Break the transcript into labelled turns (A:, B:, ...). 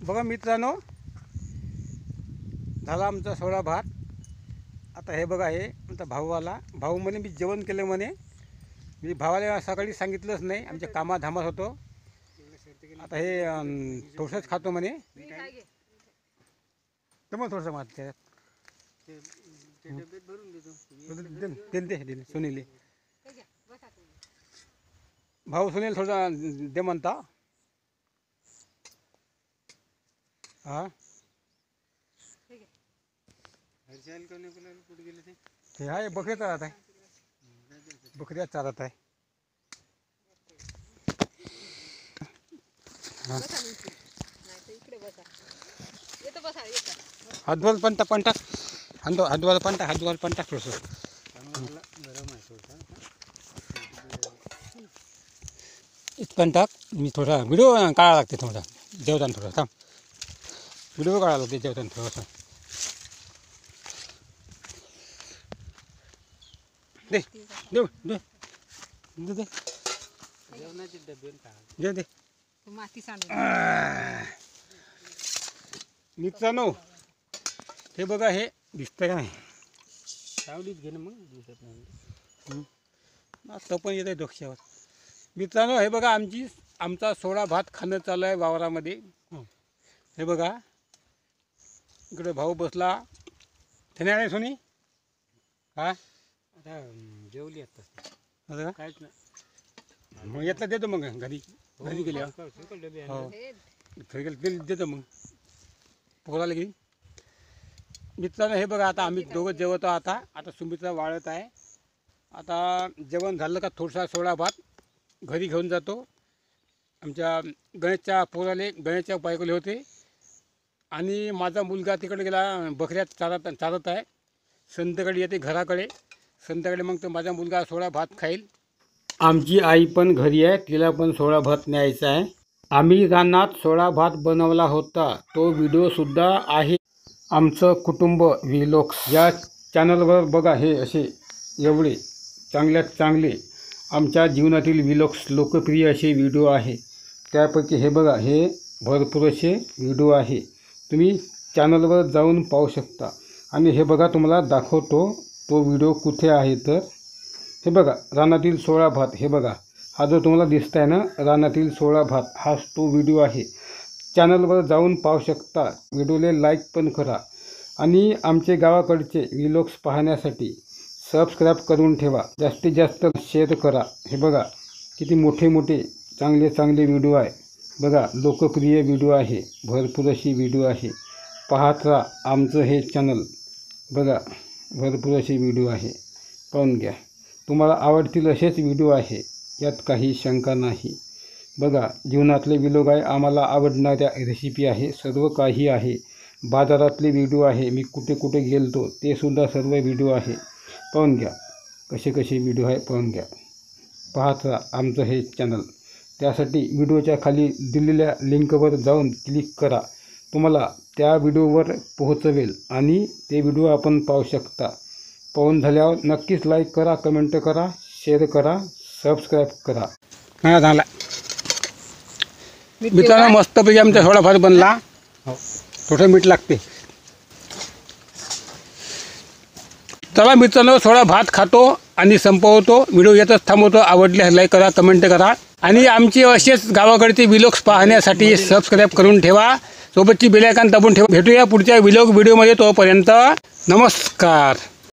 A: बघा मित्रांनो, झाला आमचा सोळा भात। आता हे बघा, हे आमचा भाऊ आला। भाऊ म्हणे मी जेवण केलं म्हणे। मी भावाला सकाळी सांगितलंच नाही, आमच्या कामाधामात होतो। आता हे थोडंसंच खातो म्हणे। तर मग थोडंसं मात दे सुनील भाऊ, सुनील थोडं दे म्हणता। हाँ ते आहे, बकऱ्या चारत आहे, बकऱ्या चारत आहे। हातवाल पण टाक, हातवाल पण टाक थोडंसं। इथं टाक, मी थोडा व्हिडिओ काढायला लागते, थोडा जेवताना थोडा थांब, व्हिडिओ काढायला लागते जेवताना थोडंसं। दे देऊ दे दे दे जेवणाचे डबे दे दे माती सांडून। मित्रांनो, हे बघा, हे दिसतंय का नाही? सावलीत घे ना, मग दिसत नाही तो पण येत आहे डोक्यावर। मित्रांनो, हे बघा, आमचा सोळा भात खाणं चालू आहे वावरामध्ये। हे बघा, इकडे भाऊ बसला। धन्याळे सोनी हा आता जेवली आता काहीच नाही, मग येतला देतो, मग घरी गेल्यावर हो घरी गेलं देतो, मग पोराला घेईन। मित्रांनो, हे बघा, आता आम्ही दोघं जेवतो। आता सुमित्रा वाळत आहे। आता जेवण झालं का थोडासा सोळा भात घरी घेऊन जातो। आमच्या गणेशच्या पोराले, गणेशच्या बायकोले होते, आणि माझा मुलगा तिकडे गेला बकऱ्या चारत आहे। संध्याकाळी येते घराकडे, संध्याकाळी मग तो माझा मुलगा सोळा भात खाईल। आमची आई पण घरी आहे, तिला पण सोळा भात न्यायचा आहे। आम्ही रानात सोळा भात बनवला होता, तो व्हिडिओसुद्धा आहे। आमचं कुटुंब व्लॉग्स या चॅनलवर बघा। हे असे एवढे चांगल्यात चांगले आमच्या जीवनातील व्लॉग्स, लोकप्रिय असे व्हिडिओ आहे। त्यापैकी हे बघा, हे भरपूर असे व्हिडिओ आहे, तुम्ही चॅनलवर जाऊन पाहू शकता। आणि हे बघा, तुम्हाला दाखवतो तो व्हिडिओ कुठे आहे। तर हे बघा, रानातील सोळा भात। हे बघा, हा जो तुम्हाला दिसत आहे ना, रानातील सोळा भात, हाच तो व्हिडिओ आहे। चॅनलवर जाऊन पाहू शकता। व्हिडिओला लाईक पण करा, आणि आमचे गावाकडचे व्लॉग्स पाहण्यासाठी सबस्क्राईब करून ठेवा, जास्तीत जास्त शेअर करा। हे बघा, किती मोठे मोठे चांगले चांगले व्हिडिओ आहे बघा, लोकप्रिय व्हिडिओ आहे, भरपूर अशी व्हिडिओ आहे। पाहत राहा आमचं हे चॅनल बघा, भरपूर असे व्हिडिओ आहे, पाहून घ्या। तुम्हाला आवडतील असेच व्हिडिओ आहे, यात काही शंका नाही। बघा, जीवनातले व्लॉग आहे, आम्हाला आवडणाऱ्या रेसिपी आहे, सर्व काही आहे। बाजारातले व्हिडिओ आहे, मी कुठे कुठे गेलतो ते सुद्धा सर्व व्हिडिओ आहे, पाहून घ्या। कसे कसे व्हिडिओ आहे पाहून घ्या, पाहत राहा आमचं हे चॅनल। त्यासाठी व्हिडिओच्या खाली दिलेल्या लिंकवर जाऊन क्लिक करा, तुम्हाला त्या व्हिडिओवर पोहोचवेल, आणि ते व्हिडिओ आपण पाहू शकता। पाहून झाल्यावर नक्कीच लाईक करा, कमेंट करा, शेअर करा, सबस्क्राईब करा। हा झाला मित्रांनो, मस्तपैकी आमचा सोळा भात बनला। थोडं मीठ लागते। चला मित्रांनो, सोळा भात खातो आणि संपवतो, व्हिडिओ येतच थांबवतो। आवडल्यास लाईक करा, कमेंट करा, आणि आमचे असेच गावाकडचे व्लॉग्स पाहण्यासाठी सबस्क्राईब करून ठेवा, सोबतची बेल आयकॉन दाबून ठेवा। भेटूया पुढच्या व्लॉग व्हिडिओमध्ये, तोपर्यंत नमस्कार।